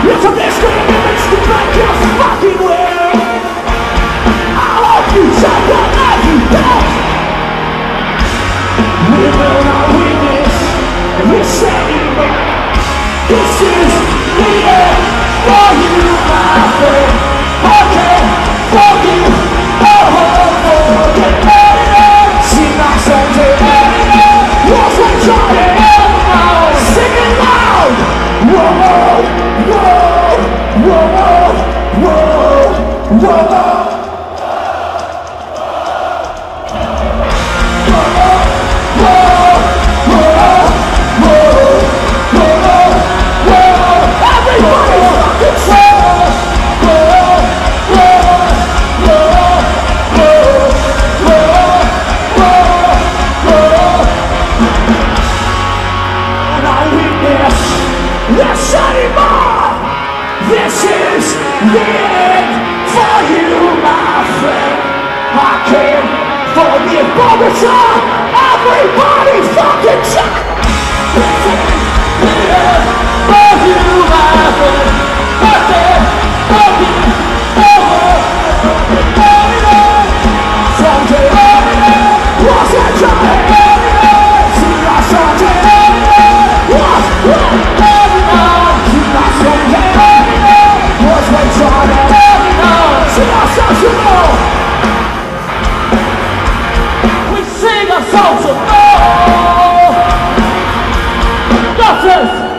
It's a discrimination to make you fucking will. I hope you take whatever you want. We will not witness this anymore. This is the end for you, my friend. I can't forgive, forget anything. Sing my songs anymore. What's what trying anymore? Sing it loud. Whoa, whoa, whoa, whoa, whoa, whoa. This anymore. This is the end for you, my friend. I can't forgive Bogota. Everybody fucking shut. This is the end for you, my friend. I can't forgive Someday, what's that trying? See my someday, what's we sing a song of love. That's it.